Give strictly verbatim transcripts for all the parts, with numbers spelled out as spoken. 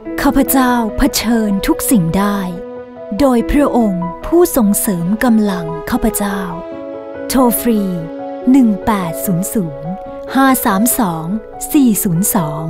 ข้าพเจ้าเผชิญทุกสิ่งได้โดยพระองค์ผู้ทรงเสริมกำลังข้าพเจ้าโทรฟรีหนึ่งแปดศูนย์ศูนย์ ห้า สาม สอง สี่ ศูนย์ สอง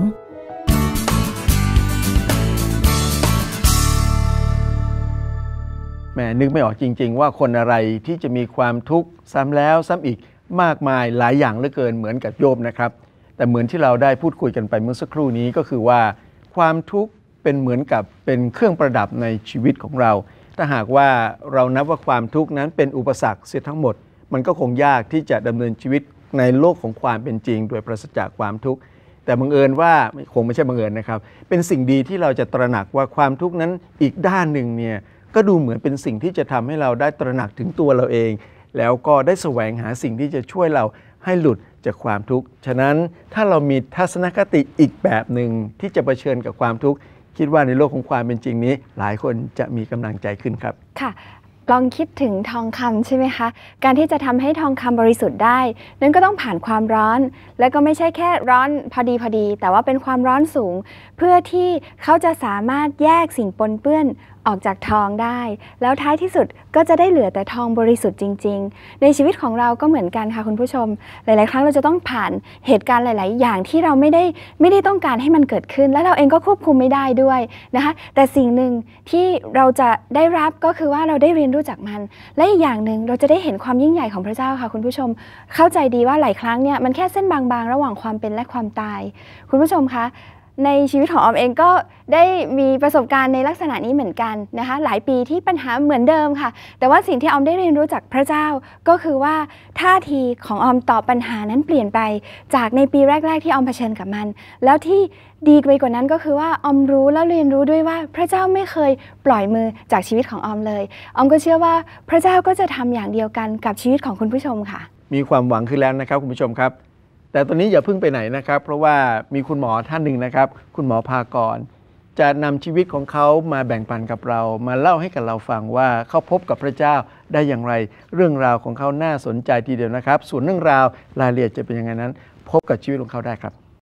แหมนึกไม่ออกจริงๆว่าคนอะไรที่จะมีความทุกข์ซ้ำแล้วซ้ำอีกมากมายหลายอย่างเหลือเกินเหมือนกับโยบนะครับแต่เหมือนที่เราได้พูดคุยกันไปเมื่อสักครู่นี้ก็คือว่าความทุกข์เป็นเหมือนกับเป็นเครื่องประดับในชีวิตของเราถ้าหากว่าเรานับว่าความทุกข์นั้นเป็นอุปสรรคเสียทั้งหมดมันก็คงยากที่จะดำเนินชีวิตในโลกของความเป็นจริงโดยปราศจากความทุกข์แต่บังเอิญว่าคงไม่ใช่บังเอิญนะครับเป็นสิ่งดีที่เราจะตระหนักว่าความทุกข์นั้นอีกด้านหนึ่งเนี่ยก็ดูเหมือนเป็นสิ่งที่จะทำให้เราได้ตระหนักถึงตัวเราเองแล้วก็ได้แสวงหาสิ่งที่จะช่วยเราให้หลุดจากความทุกข์ฉะนั้นถ้าเรามีทัศนคติอีกแบบหนึ่งที่จะเผชิญกับความทุกข์คิดว่าในโลกของความเป็นจริงนี้หลายคนจะมีกำลังใจขึ้นครับค่ะลองคิดถึงทองคำใช่ไหมคะการที่จะทำให้ทองคำบริสุทธิ์ได้นั้นก็ต้องผ่านความร้อนและก็ไม่ใช่แค่ร้อนพอดีพอดีแต่ว่าเป็นความร้อนสูงเพื่อที่เขาจะสามารถแยกสิ่งปนเปื้อนออกจากทองได้แล้วท้ายที่สุดก็จะได้เหลือแต่ทองบริสุทธิ์จริงๆในชีวิตของเราก็เหมือนกันค่ะคุณผู้ชมหลายๆครั้งเราจะต้องผ่านเหตุการณ์หลายๆอย่างที่เราไม่ได้ไม่ได้ต้องการให้มันเกิดขึ้นและเราเองก็ควบคุมไม่ได้ด้วยนะคะแต่สิ่งหนึ่งที่เราจะได้รับก็คือว่าเราได้เรียนรู้จากมันและอีกอย่างหนึ่งเราจะได้เห็นความยิ่งใหญ่ของพระเจ้าค่ะคุณผู้ชมเข้าใจดีว่าหลายครั้งเนี่ยมันแค่เส้นบางๆระหว่างความเป็นและความตายคุณผู้ชมคะในชีวิตของออมเองก็ได้มีประสบการณ์ในลักษณะนี้เหมือนกันนะคะหลายปีที่ปัญหาเหมือนเดิมค่ะแต่ว่าสิ่งที่ออมได้เรียนรู้จากพระเจ้าก็คือว่าท่าทีของออมต่อปัญหานั้นเปลี่ยนไปจากในปีแรกๆที่ออมเผชิญกับมันแล้วที่ดีไปกว่านั้นก็คือว่าออมรู้และเรียนรู้ด้วยว่าพระเจ้าไม่เคยปล่อยมือจากชีวิตของออมเลยออมก็เชื่อว่าพระเจ้าก็จะทำอย่างเดียวกันกับชีวิตของคุณผู้ชมค่ะมีความหวังขึ้นแล้วนะครับคุณผู้ชมครับแต่ตอนนี้อย่าเพิ่งไปไหนนะครับเพราะว่ามีคุณหมอท่านหนึ่งนะครับคุณหมอภากรจะนำชีวิตของเขามาแบ่งปันกับเรามาเล่าให้กับเราฟังว่าเขาพบกับพระเจ้าได้อย่างไรเรื่องราวของเขาน่าสนใจทีเดียวนะครับส่วนเรื่องราวรายละเอียดจะเป็นยังไงนั้นพบกับชีวิตของเขาได้ครับ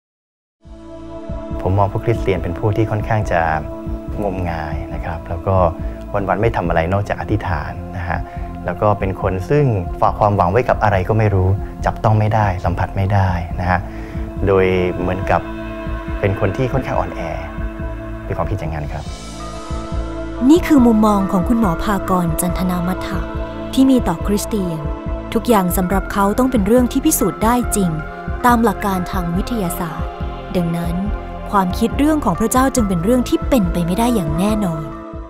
ผมมองผู้คริสเตียนเป็นผู้ที่ค่อนข้างจะงมงายนะครับแล้วก็วันๆไม่ทำอะไรนอกจากอธิษฐานนะฮะแล้วก็เป็นคนซึ่งฝากความหวังไว้กับอะไรก็ไม่รู้จับต้องไม่ได้สัมผัสไม่ได้นะฮะโดยเหมือนกับเป็นคนที่ค่อนข้างอ่อนแอเป็นความคิดอย่างนั้นครับนี่คือมุมมองของคุณหมอภากรจันทนามัทถะที่มีต่อคริสเตียนทุกอย่างสำหรับเขาต้องเป็นเรื่องที่พิสูจน์ได้จริงตามหลักการทางวิทยาศาสตร์ดังนั้นความคิดเรื่องของพระเจ้าจึงเป็นเรื่องที่เป็นไปไม่ได้อย่างแน่นอน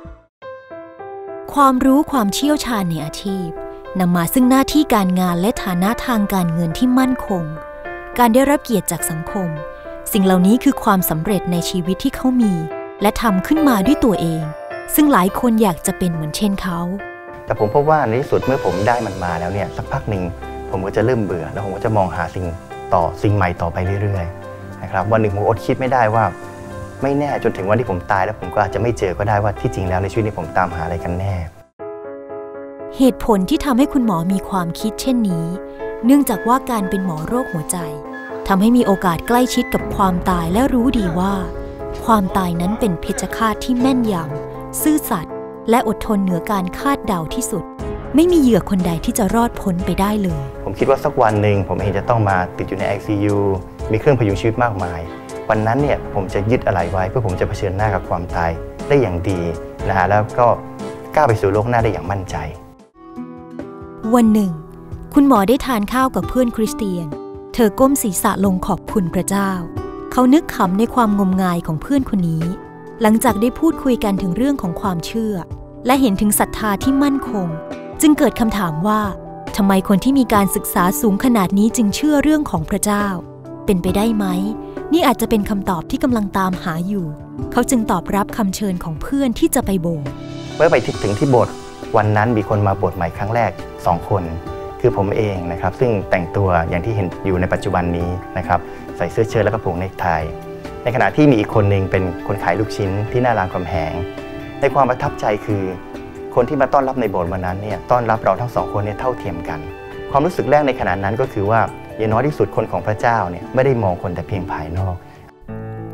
ความรู้ความเชี่ยวชาญในอาชีพนำมาซึ่งหน้าที่การงานและฐานะทางการเงินที่มั่นคงการได้รับเกียรติจากสังคมสิ่งเหล่านี้คือความสำเร็จในชีวิตที่เขามีและทำขึ้นมาด้วยตัวเองซึ่งหลายคนอยากจะเป็นเหมือนเช่นเขาแต่ผมพบว่าในที่สุดเมื่อผมได้มันมาแล้วเนี่ยสักพักหนึ่งผมก็จะเริ่มเบื่อแล้วผมก็จะมองหาสิ่งต่อสิ่งใหม่ต่อไปเรื่อยๆนะครับวันหนึ่งผมอดคิดไม่ได้ว่าไม่แน่จนถึงวันที่ผมตายแล้วผมก็อาจจะไม่เจอก็ได้ว่าที่จริงแล้วในชีวิตนี้ผมตามหาอะไรกันแน่เหตุผลที่ทำให้คุณหมอมีความคิดเช่นนี้เนื่องจากว่าการเป็นหมอโรคหัวใจทำให้มีโอกาสใกล้ชิดกับความตายและรู้ดีว่าความตายนั้นเป็นเพชฌฆาตที่แม่นยำซื่อสัตย์และอดทนเหนือการคาดเดาที่สุดไม่มีเหยื่อคนใดที่จะรอดพ้นไปได้เลยผมคิดว่าสักวันหนึ่งผมเองจะต้องมาติดอยู่ใน ไอ ซี ยู มีเครื่องพยุงชีวิตมากมายวันนั้นเนี่ยผมจะยึดอะไรไว้เพื่อผมจะเผชิญหน้ากับความตายได้อย่างดีนะฮะแล้วก็ก้าวไปสู่โลกหน้าได้อย่างมั่นใจวันหนึ่งคุณหมอได้ทานข้าวกับเพื่อนคริสเตียนเธอก้มศีรษะลงขอบคุณพระเจ้าเขานึกขำในความงมงายของเพื่อนคนนี้หลังจากได้พูดคุยกันถึงเรื่องของความเชื่อและเห็นถึงศรัทธาที่มั่นคงจึงเกิดคำถามว่าทำไมคนที่มีการศึกษาสูงขนาดนี้จึงเชื่อเรื่องของพระเจ้าเป็นไปได้ไหมนี่อาจจะเป็นคำตอบที่กำลังตามหาอยู่เขาจึงตอบรับคำเชิญของเพื่อนที่จะไปโบสถ์เมื่อไปถึงที่โบสถ์วันนั้นมีคนมาโบสถ์ใหม่ครั้งแรกสองคนคือผมเองนะครับซึ่งแต่งตัวอย่างที่เห็นอยู่ในปัจจุบันนี้นะครับใส่เสื้อเชิ้ตและกระโปรงเนคไทในขณะที่มีอีกคนหนึ่งเป็นคนขายลูกชิ้นที่หน้ารามคำแหงในความประทับใจคือคนที่มาต้อนรับในโบสถ์วันนั้นเนี่ยต้อนรับเราทั้งสองคนเนี่ยเท่าเทียมกันความรู้สึกแรกในขณะนั้นก็คือว่าอย่างน้อยที่สุดคนของพระเจ้าเนี่ยไม่ได้มองคนแต่เพียงภายนอกข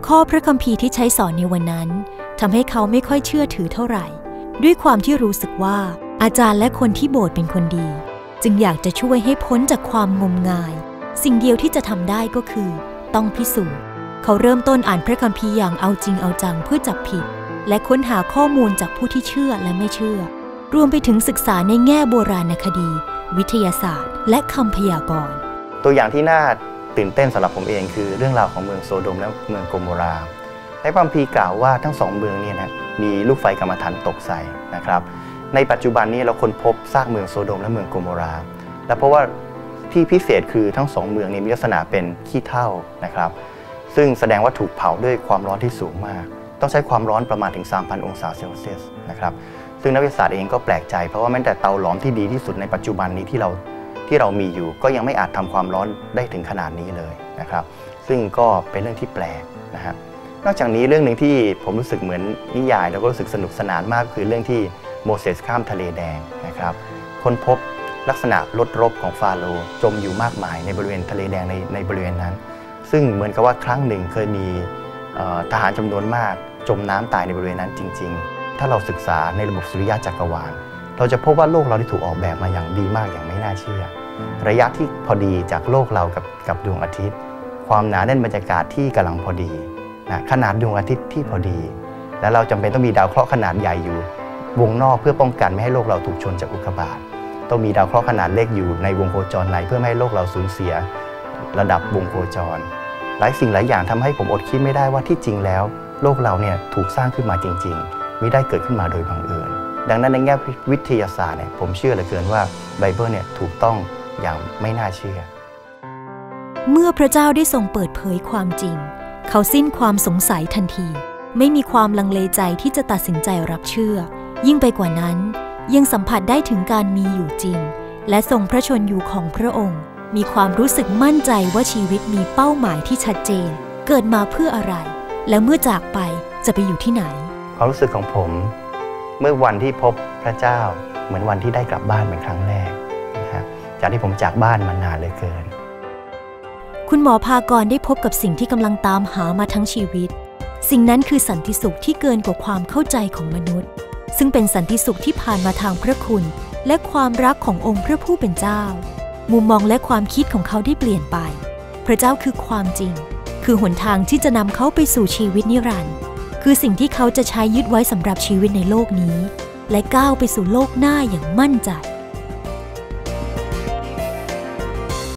ข้อพระคัมภีร์ที่ใช้สอนในวันนั้นทำให้เขาไม่ค่อยเชื่อถือเท่าไหร่ด้วยความที่รู้สึกว่าอาจารย์และคนที่โบสถ์เป็นคนดีจึงอยากจะช่วยให้พ้นจากความงมงายสิ่งเดียวที่จะทำได้ก็คือต้องพิสูจน์เขาเริ่มต้นอ่านพระคัมภีร์อย่างเอาจริงเอาจังเพื่อจับผิดและค้นหาข้อมูลจากผู้ที่เชื่อและไม่เชื่อรวมไปถึงศึกษาในแง่โบราณคดีวิทยาศาสตร์และคำพยากรณ์ตัวอย่างที่น่าตื่นเต้นสำหรับผมเองคือเรื่องราวของเมืองโซโดมและเมืองโกโมราในพระคัมภีร์กล่าวว่าทั้งสองเมืองนี้นะมีลูกไฟกรรมฐานตกใส่นะครับในปัจจุบันนี้เราค้นพบซากเมืองโซโดมและเมืองโกโมราและเพราะว่าที่พิเศษคือทั้งสองเมืองนี้มีลักษณะเป็นขี้เถ้านะครับซึ่งแสดงว่าถูกเผาด้วยความร้อนที่สูงมากต้องใช้ความร้อนประมาณถึง สามพัน องศาเซลเซียสนะครับซึ่งนักวิทยาศาสตร์เองก็แปลกใจเพราะว่าแม้แต่เตาหลอมที่ดีที่สุดในปัจจุบันนี้ที่เราที่เรามีอยู่ก็ยังไม่อาจทำความร้อนได้ถึงขนาดนี้เลยนะครับซึ่งก็เป็นเรื่องที่แปลกนะครับนอกจากนี้เรื่องหนึ่งที่ผมรู้สึกเหมือนนิยายแล้วก็รู้สึกสนุกสนานมากคือเรื่องที่โมเสสข้ามทะเลแดงนะครับค้นพบลักษณะรถรบของฟาโรห์จมอยู่มากมายในบริเวณทะเลแดงในในบริเวณนั้นซึ่งเหมือนกับว่าครั้งหนึ่งเคยมีทหารจำนวนมากจมน้ำตายในบริเวณนั้นจริงๆถ้าเราศึกษาในระบบสุริยะจักรวาลเราจะพบว่าโลกเราได้ถูกออกแบบมาอย่างดีมากอย่างไม่น่าเชื่อระยะที่พอดีจากโลกเรากับกับดวงอาทิตย์ความหนาแน่นบรรยากาศที่กำลังพอดีนะขนาดดวงอาทิตย์ที่พอดีและเราจำเป็นต้องมีดาวเคราะห์ขนาดใหญ่อยู่วงนอกเพื่อป้องกันไม่ให้โลกเราถูกชนจากอุกกาบาตต้องมีดาวเคราะห์ขนาดเล็กอยู่ในวงโคจรในเพื่อไม่ให้โลกเราสูญเสียระดับวงโคจรหลายสิ่งหลายอย่างทำให้ผมอดคิดไม่ได้ว่าที่จริงแล้วโลกเราเนี่ยถูกสร้างขึ้นมาจริงๆไม่ได้เกิดขึ้นมาโดยบังเอิญดังนั้นในแง่วิทยาศาสตร์เนี่ยผมเชื่อเหลือเกินว่าไบเบิลเนี่ยถูกต้องอย่างไม่น่าเชื่อเมื่อพระเจ้าได้ทรงเปิดเผยความจริงเขาสิ้นความสงสัยทันทีไม่มีความลังเลใจที่จะตัดสินใจรับเชื่อยิ่งไปกว่านั้นยังสัมผัสได้ถึงการมีอยู่จริงและทรงพระชนอยู่ของพระองค์มีความรู้สึกมั่นใจว่าชีวิตมีเป้าหมายที่ชัดเจนเกิดมาเพื่ออะไรและเมื่อจากไปจะไปอยู่ที่ไหนความรู้สึกของผมเมื่อวันที่พบพระเจ้าเหมือนวันที่ได้กลับบ้านเป็นครั้งแรกนะครับจากที่ผมจากบ้านมานานเหลือเกินคุณหมอภากรได้พบกับสิ่งที่กำลังตามหามาทั้งชีวิตสิ่งนั้นคือสันติสุขที่เกินกว่าความเข้าใจของมนุษย์ซึ่งเป็นสันติสุขที่ผ่านมาทางพระคุณและความรักขององค์พระผู้เป็นเจ้ามุมมองและความคิดของเขาได้เปลี่ยนไปพระเจ้าคือความจริงคือหนทางที่จะนำเขาไปสู่ชีวิตนิรันดร์คือสิ่งที่เขาจะใช้ยึดไว้สำหรับชีวิตในโลกนี้และก้าวไปสู่โลกหน้าอย่างมั่นใจ